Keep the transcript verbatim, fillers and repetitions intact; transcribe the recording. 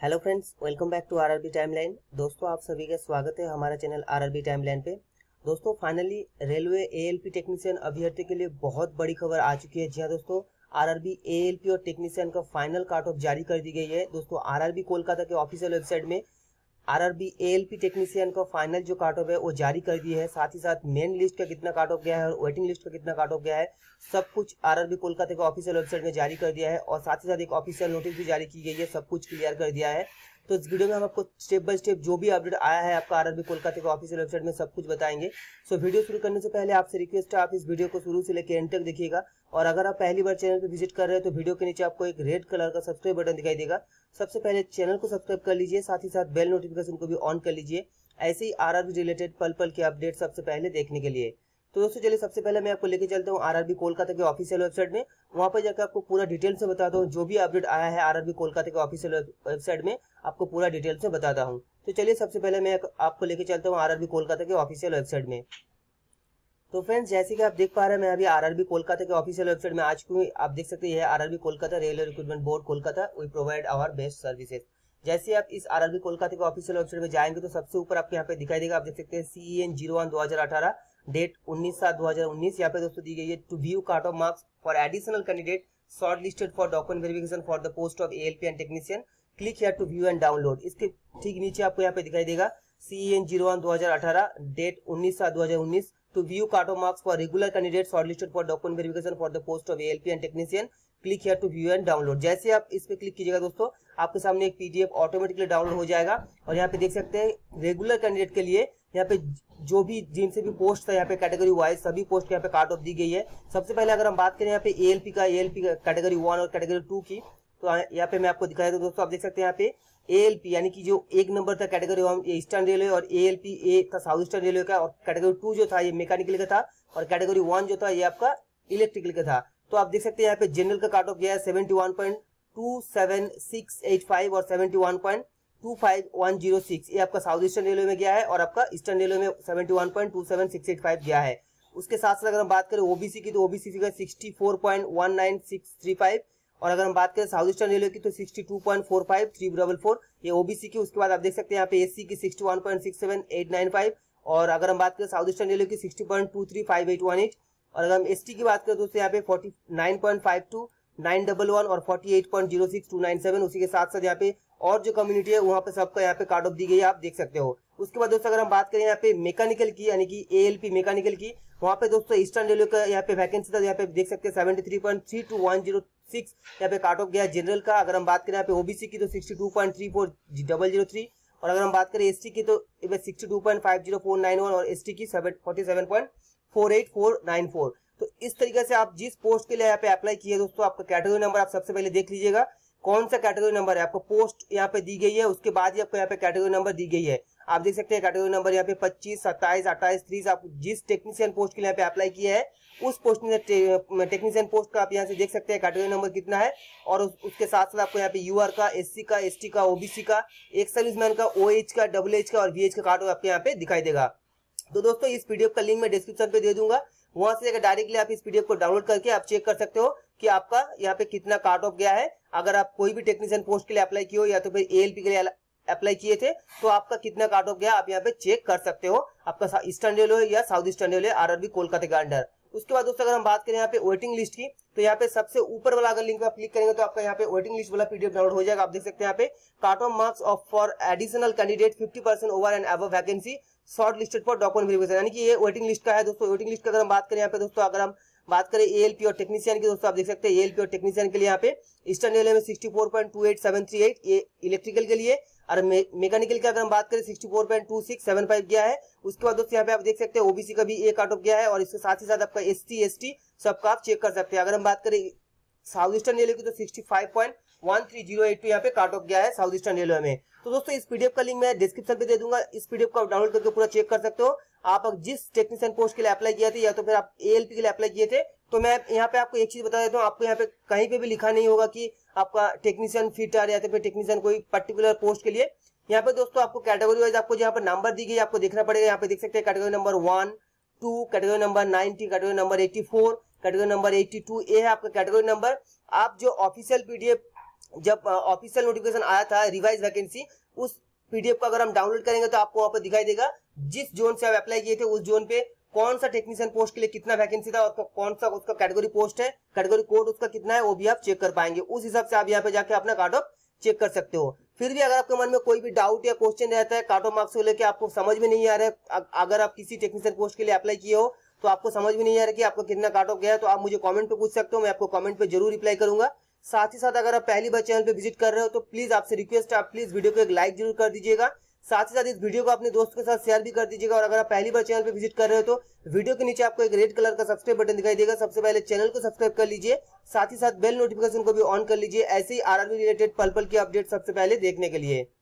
Hello friends, welcome back to RRB timeline. दोस्तों, आप सभी का स्वागत है हमारा चैनल आरआरबी टाइमलाइन पे। दोस्तों, फाइनली रेलवे एएलपी टेक्नीशियन अभ्यर्थी के लिए बहुत बड़ी खबर आ चुकी है। जी हाँ दोस्तों, आरआरबी एएलपी और टेक्नीशियन का फाइनल कट ऑफ जारी कर दी गई है। दोस्तों, आरआरबी कोलकाता के ऑफिशियल वेबसाइट में आरआरबी एएलपी टेक्नीशियन का फाइनल जो काट ऑफ है वो जारी कर दिए है। साथ ही साथ मेन लिस्ट का कितना काट ऑफ गया है और वेटिंग लिस्ट का कितना काट ऑफ गया है, सब कुछ आरआरबी कोलकाता के ऑफिशियल वेबसाइट में जारी कर दिया है। और साथ ही साथ एक ऑफिशियल नोटिस भी जारी की गई है, सब कुछ क्लियर कर दिया है। तो इस वीडियो में हम आपको स्टेप बाय स्टेप जो भी अपडेट आया है आपका आरआरबी कोलकाता के ऑफिशियल वेबसाइट में सब कुछ बताएंगे। सो वीडियो शुरू करने से पहले आपसे रिक्वेस्ट है, आप इस वीडियो को शुरू से लेकर एंड तक देखिएगा। और अगर आप पहली बार चैनल पर विजिट कर रहे हैं तो वीडियो के नीचे आपको एक रेड कलर का सब्सक्राइब बटन दिखाई देगा। सबसे पहले चैनल को सब्सक्राइब कर लीजिए, साथ ही साथ बेल नोटिफिकेशन को भी ऑन कर लीजिए, ऐसे ही आरआरबी रिलेटेड पल पल के अपडेट सबसे पहले देखने के लिए। तो दोस्तों चलिए सबसे पहले मैं आपको लेके चलता हूँ आरआरबी कोलकाता के ऑफिशियल वेबसाइट में। वहां पर जाकर आपको पूरा डिटेल से बताता हूँ जो भी अपडेट आया है आरआरबी कोलकाता के ऑफिशियल वेबसाइट में, आपको पूरा डिटेल से बताता हूँ। तो चलिए सबसे पहले मैं आपको लेके चलता हूँ आरआरबी कोलकाता के ऑफिशियल वेबसाइट में। तो फ्रेंड्स, जैसे कि आप देख पा रहे हैं, मैं अभी आरआरबी कोलकाता के ऑफिशियल वेबसाइट में आ चुकी हूँ। आप देख सकते हैं RRB Kolkata railway recruitment board Kolkata, we provide our best services. जैसे आप इस आरआरबी कोलकाता के ऑफिशियल वेबसाइट में जाएंगे तो सबसे ऊपर आपको यहाँ पे दिखाई देगा, आप देख सकते हैं सी एन जीरो वन दो हजार अठारह, डेट उन्नीस सात दो हजार उन्नीस। यहाँ पे दोस्तों दी गई है to view cut off marks for additional candidate short listed for document verification for the post of ALP and technician, click here to view and download. इसके ठीक नीचे आपको यहाँ पे दिखाई देगा सी एन जीरो वन दो हजार अठारह, डेट उन्नीस सात दो हजार उन्नीस, to view cut-off marks for regular candidates shortlisted for document verification for the post of A L P and technician, click here to view and download। जैसे आप इस पे क्लिक कीजिएगा दोस्तों, आपके सामने एक पीडीएफ ऑटोमेटिकली डाउनलोड हो जाएगा। और यहाँ पे देख सकते हैं रेगुलर कैंडिडेट के लिए यहाँ पे जो भी जिनसे भी पोस्ट था यहाँ पे कैटेगरी वाइज सभी पोस्ट यहाँ पे काट ऑफ दी गई है। सबसे पहले अगर हम बात करें यहाँ पे एएलपी का एएलपी का कैटेगरी वन और कैटेगरी टू की, तो यहाँ पे मैं आपको दिखाया था दोस्तों। आप देख सकते हैं यहाँ पे एएलपी यानी कि जो एक नंबर था कैटेगरी वन ये ईस्टर्न रेलवे और एएलपी ए था साउथ ईस्टर्न रेलवे का, और कैटेगरी टू जो था ये मैकेनिकल का था, और कैटेगरी वन जो था ये आपका इलेक्ट्रिकल का था। तो आप देख सकते हैं यहाँ पे जनरल का काट ऑफ गया है seventy one point two seven six eight five और seventy one point two five one zero six, ये आपका साउथ ईस्टर्न रेलवे में गया है, और आपका ईस्टर्न रेलवे में seventy one point two seven six eight five गया है। उसके साथ साथ अगर हम बात करें ओबीसी की तो ओबीसी का sixty four point one nine six three five, और अगर हम बात करें साउथ ईस्टर्न रेलवे की तो sixty two point four five three double four, ये ओबीसी की। उसके बाद आप देख सकते हैं यहाँ पे एससी की sixty one point six seven eight nine five, और अगर हम बात करें साउथ ईस्टर्न रेलवे की sixty point two three five eight one eight, और अगर हम एसटी की बात करें तो यहाँ पे forty nine point five two nine one one और forty eight point zero six two nine seven. उसी के साथ साथ यहाँ पे और जो कम्युनिटी है वहाँ पे सबका यहाँ पे कार्ड ऑफ दी गई है, आप देख सकते हो। उसके बाद दोस्तों अगर हम बात करें यहाँ पे मैकेनिकल की यानी कि एएलपी मैकेनिकल की, वहाँ पे दोस्तों ईस्टर्न रेलवे का यहाँ पे वैकेंसी था, यहाँ पे देख सकते हैं seventy three point three two one zero six यहाँ पे काट ऑफ गया जनरल का। अगर हम बात करें यहाँ पे ओबीसी की तो sixty two point three four double zero three, और अगर हम बात करें एसटी की तो sixty two point five zero four nine one और एसटी की forty seven point four eight four nine four. तो इस तरीके से आप जिस पोस्ट के लिए यहाँ पे अप्लाई किए दोस्तों, आपका कैटेगरी नंबर आप सबसे पहले देख लीजिएगा कौन सा कैटेगरी नंबर है। आपको पोस्ट यहाँ पे दी गई है, उसके बाद ही आपको यहाँ पे कैटेगरी नंबर दी गई है। आप देख सकते हैं कैटेगरी नंबर यहाँ पे पच्चीस, सत्ताईस, अट्ठाईस, तीस। आप जिस टेक्नीशियन पोस्ट के लिए यहाँ पे अप्लाई किए हैं उस पोस्ट में टेक्नीशियन पोस्ट का आप यहाँ से देख सकते हैं कैटेगरी नंबर कितना है। और उस, उसके साथ साथ आपको यहाँ पे यूआर का, एससी का, एसटी का, ओबीसी का, एक सर्विसमैन का, ओएच का, डबल एच का और वीएच का कार्ड आपको यहाँ पे दिखाई देगा। तो दोस्तों इस पीडीएफ का लिंक मैं डिस्क्रिप्शन पे दे दूंगा, वहां से जाकर डायरेक्टली आप इस पीडीएफ को डाउनलोड करके आप चेक कर सकते हो कि आपका यहाँ पे कितना काट ऑफ गया है। अगर आप कोई भी टेक्नीशियन पोस्ट के लिए अप्लाई किए हो या तो फिर एएलपी के लिए अप्लाई किए थे तो आपका कितना काट ऑफ गया आप यहाँ पे चेक कर सकते हो, आपका ईस्टर्न रेलवे या south eastern railway RRB Kolkata के अंडर। उसके बाद दोस्तों अगर हम बात करें यहाँ पे वेटिंग लिस्ट की, तो यहाँ पे सबसे ऊपर वाला अगर लिंक पे आप क्लिक करेंगे तो आपका यहाँ पे वेटिंग लिस्ट वाला पीडीएफ डाउनलोड हो जाएगा। आप देख सकते हैं यहाँ पे cut off marks of for additional candidate fifty percent over and above vacancy short listed for document verification, यानी कि ये वेटिंग लिस्ट का है दोस्तों। वेटिंग लिस्ट का अगर हम बात करें यहाँ पे दोस्तों, अगर हम बात करें एएलपी और टेक्नीशियन की दोस्तों, आप देख सकते हैं एएलपी और टेक्नीशियन के लिए यहाँ पे ईस्टर्न रेलवे में sixty four point two eight seven three eight, ये इलेक्ट्रिकल के लिए, और मैकेनिकल का अगर हम बात करें sixty four point two six seven five गया है। उसके बाद दोस्तों यहाँ पे आप देख सकते हैं ओबीसी का भी एक काट ऑफ गया है, और इसके साथ ही साथ आपका एसटी एसटी सबका आप चेक कर सकते हैं। अगर हम बात करें साउथ ईस्टर्न रेलवे की तो sixty five point one three zero eight पे यहाँ पे काट ऑफ गया है साउथ ईस्टर्न रेलवे में। तो दोस्तों इस पीडीएफ का लिंक मैं डिस्क्रिप्शन पे दे दूंगा, इस पीडीएफ को आप डाउनलोड करके पूरा चेक कर सकते हो। आप जिस टेक्नीशियन पोस्ट के लिए अप्लाई किया थे या तो फिर आप एएलपी के लिए अप्लाई किए थे, तो मैं यहाँ पे आपको एक चीज बता देता हूँ, आपको यहाँ पे कहीं पे भी लिखा नहीं होगा कि आपका टेक्नीशियन फिटर या तो फिर टेक्नीशियन कोई पर्टिकुलर पोस्ट के लिए। यहाँ पे दोस्तों आपको कैटेगरी वाइज आपको जहाँ पर नंबर दी गई आपको देखना पड़ेगा। यहाँ पे देख सकते हैं category number one, two, category number ninety, category number eighty four, category number eighty two, ये है आपका कैटेगरी नंबर। आप जो ऑफिशियल पीडीएफ जब ऑफिशियल नोटिफिकेशन आया था रिवाइज वैकेंसी, उस पीडीएफ को अगर हम डाउनलोड करेंगे तो आपको वहां पर दिखाई देगा जिस जोन से आप अप्लाई किए थे उस जोन पे कौन सा टेक्नीशियन पोस्ट के लिए कितना वैकेंसी था और कौन सा उसका कैटेगरी पोस्ट है, कैटेगरी कोड उसका कितना है, वो भी आप चेक कर पाएंगे। उस हिसाब से आप यहाँ पे जाके अपना काट ऑफ चेक कर सकते हो। फिर भी अगर आपके मन में कोई भी डाउट या क्वेश्चन रहता है काट ऑफ मार्क्स को लेकर, आपको समझ में नहीं आ रहा है, अगर आप किसी टेक्नीशियन पोस्ट के लिए अप्लाई किए हो तो आपको समझ में नहीं आ रहा है कि आपको कितना काट ऑफ गया है, तो आप मुझे कमेंट पे पूछ सकते हो, मैं आपको कमेंट पे जरूर रिप्लाई करूंगा। साथ ही साथ अगर आप पहली बार चैनल पे विजिट कर रहे हो तो प्लीज आपसे रिक्वेस्ट है, आप प्लीज वीडियो को एक लाइक जरूर कर दीजिएगा। साथ ही साथ इस वीडियो को अपने दोस्तों के साथ शेयर भी कर दीजिएगा। और अगर आप पहली बार चैनल पे विजिट कर रहे हो तो वीडियो के नीचे आपको एक रेड कलर का सब्सक्राइब बटन दिखाई देगा, सबसे पहले चैनल को सब्सक्राइब कर लीजिए। साथ ही साथ बेल नोटिफिकेशन को भी ऑन कर लीजिए, ऐसे ही आरआरबी रिलेटेड पल पल की अपडेट सबसे पहले देखने के लिए।